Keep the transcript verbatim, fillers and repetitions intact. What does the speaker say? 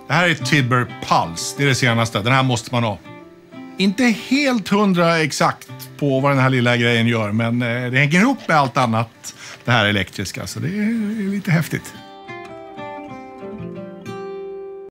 Det här är Tibber Pulse, det är det senaste. Den här måste man ha. Inte helt hundra exakt på vad den här lilla grejen gör, men det hänger ihop med allt annat, det här elektriska, så det är lite häftigt.